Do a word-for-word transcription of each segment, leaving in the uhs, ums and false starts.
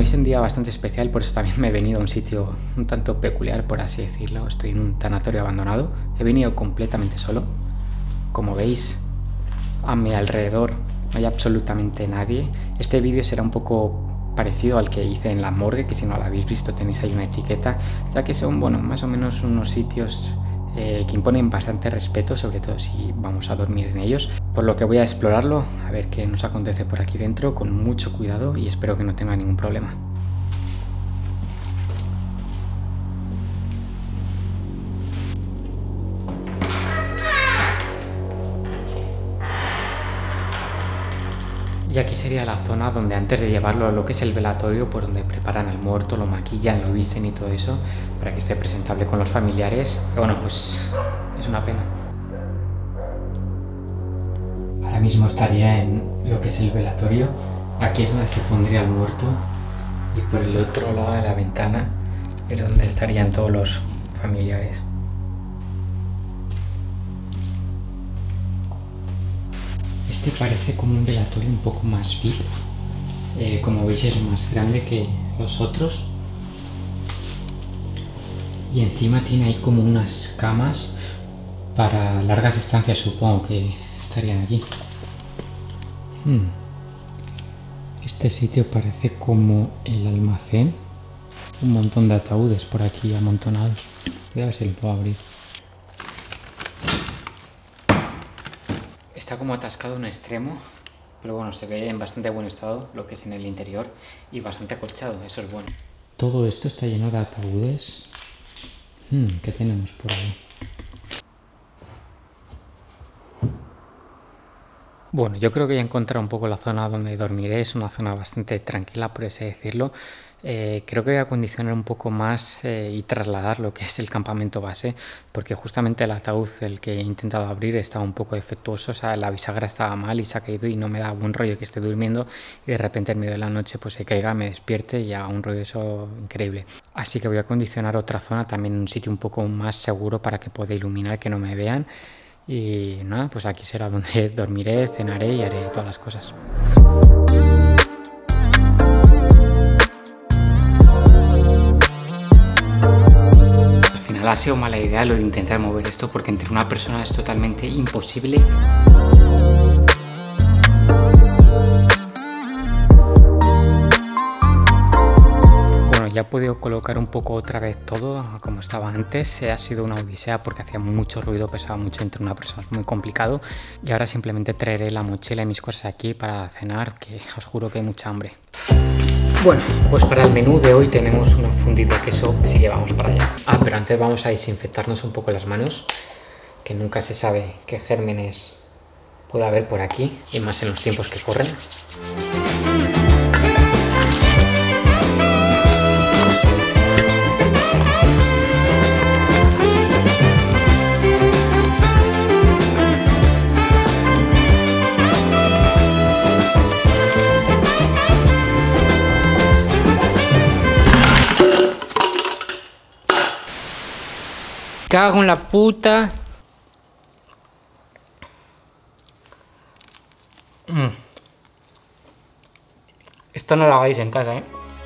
es un día bastante especial, por eso también me he venido a un sitio un tanto peculiar, por así decirlo. Estoy en un tanatorio abandonado. He venido completamente solo. Como veis, a mi alrededor no hay absolutamente nadie. Este vídeo será un poco parecido al que hice en la morgue, que si no lo habéis visto tenéis ahí una etiqueta, ya que son, bueno, más o menos unos sitios eh, que imponen bastante respeto, sobre todo si vamos a dormir en ellos. Por lo que voy a explorarlo, a ver qué nos acontece por aquí dentro, con mucho cuidado, y espero que no tenga ningún problema. Y aquí sería la zona donde antes de llevarlo a lo que es el velatorio, por donde preparan al muerto, lo maquillan, lo visten y todo eso, para que esté presentable con los familiares. Pero bueno, pues es una pena. Ahora mismo estaría en lo que es el velatorio. Aquí es donde se pondría el muerto, y por el otro lado de la ventana es donde estarían todos los familiares. Este parece como un velatorio un poco más V I P, eh, como veis es más grande que los otros, y encima tiene ahí como unas camas para largas estancias, supongo que estarían aquí. Hmm. Este sitio parece como el almacén, un montón de ataúdes por aquí amontonados. Voy a ver si lo puedo abrir. Está como atascado un extremo, pero bueno, se ve en bastante buen estado lo que es en el interior y bastante acolchado, eso es bueno. Todo esto está lleno de ataúdes. Hmm, ¿qué tenemos por ahí? Bueno, yo creo que ya he encontrado un poco la zona donde dormiré. Es una zona bastante tranquila, por así decirlo. Eh, creo que voy a acondicionar un poco más eh, y trasladar lo que es el campamento base, porque justamente el ataúd, el que he intentado abrir, estaba un poco defectuoso. O sea, la bisagra estaba mal y se ha caído, y no me da buen rollo que esté durmiendo y de repente en medio de la noche pues se caiga, me despierte y haga un rollo eso increíble. Así que voy a acondicionar otra zona, también un sitio un poco más seguro para que pueda iluminar, que no me vean. Y nada, pues aquí será donde dormiré, cenaré y haré todas las cosas. Al final ha sido mala idea lo de intentar mover esto, porque entre una persona es totalmente imposible. Ya he podido colocar un poco otra vez todo como estaba antes. Ha sido una odisea porque hacía mucho ruido, pesaba mucho entre una persona, es muy complicado. Y ahora simplemente traeré la mochila y mis cosas aquí para cenar, que os juro que hay mucha hambre. Bueno, pues para el menú de hoy tenemos un fundido de queso, así que vamos para allá. Ah, pero antes vamos a desinfectarnos un poco las manos, que nunca se sabe qué gérmenes puede haber por aquí, y más en los tiempos que corren. Cago en la puta. Mm. Esto no lo hagáis en casa, ¿eh?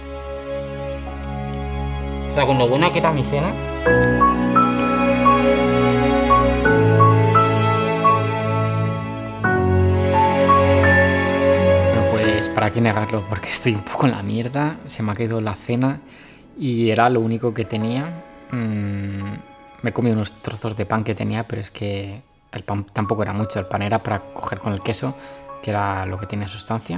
O sea, con lo buena que era mi cena. Bueno, pues para qué negarlo, porque estoy un poco en la mierda. Se me ha caído la cena y era lo único que tenía. Mm. Me he comido unos trozos de pan que tenía, pero es que el pan tampoco era mucho. El pan era para coger con el queso, que era lo que tenía sustancia.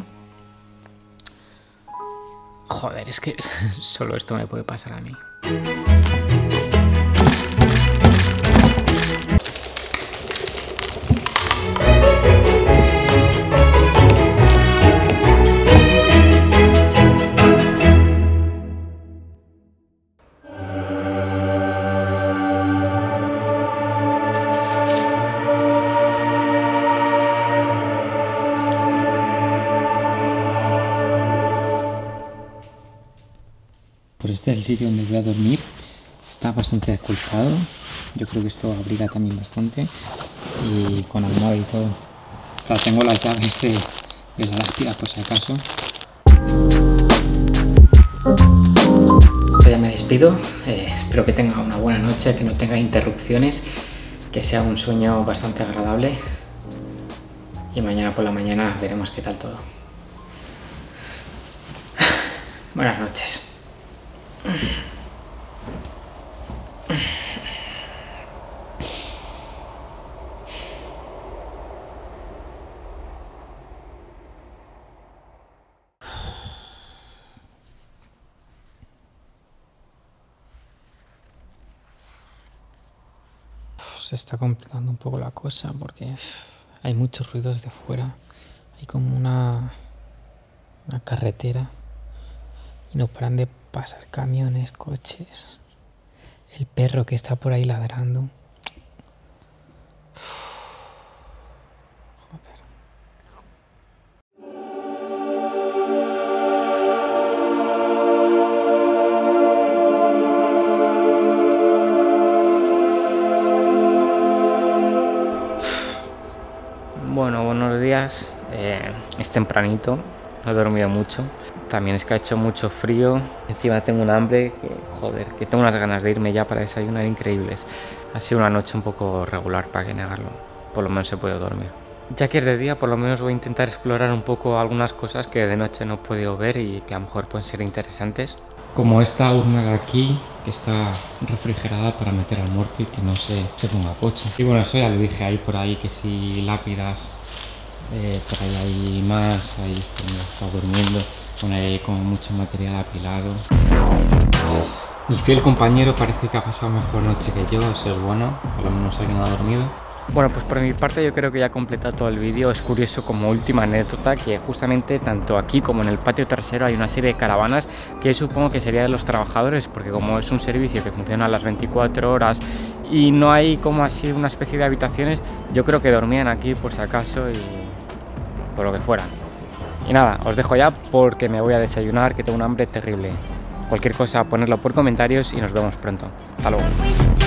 Joder, es que solo esto me puede pasar a mí. Pues este es el sitio donde voy a dormir. Está bastante acolchado. Yo creo que esto abriga también bastante. Y con almohada y todo. O sea, tengo las llaves de, de la láspida por si acaso. ya me despido. Eh, espero que tenga una buena noche, que no tenga interrupciones, que sea un sueño bastante agradable. Y mañana por la mañana veremos qué tal todo. Buenas noches. Se está complicando un poco la cosa porque hay muchos ruidos de fuera. Hay como una, una carretera y no paran de pasar camiones, coches. El perro que está por ahí ladrando. Joder. Bueno, buenos días. Eh, es tempranito, no he dormido mucho. También es que ha hecho mucho frío. Encima tengo un hambre que, joder, que tengo unas ganas de irme ya para desayunar increíbles. Ha sido una noche un poco regular, para que negarlo. Por lo menos he podido dormir. Ya que es de día, por lo menos voy a intentar explorar un poco algunas cosas que de noche no he podido ver y que a lo mejor pueden ser interesantes. Como esta urna de aquí, que está refrigerada para meter al muerto y que no se, se ponga pocho. Y bueno, eso ya lo dije, ahí por ahí que si lápidas, eh, por ahí hay más, ahí cuando está durmiendo, bueno, ahí hay como mucho material apilado. Mi fiel compañero parece que ha pasado mejor noche que yo, eso es bueno, por lo menos alguien ha dormido. Bueno, pues por mi parte yo creo que ya he completado todo el vídeo. Es curioso como última anécdota que justamente tanto aquí como en el patio trasero hay una serie de caravanas que supongo que sería de los trabajadores, porque como es un servicio que funciona a las veinticuatro horas y no hay como así una especie de habitaciones, yo creo que dormían aquí por si acaso y por lo que fuera. Y nada, os dejo ya porque me voy a desayunar, que tengo un hambre terrible. Cualquier cosa, ponedlo por comentarios y nos vemos pronto. Hasta luego.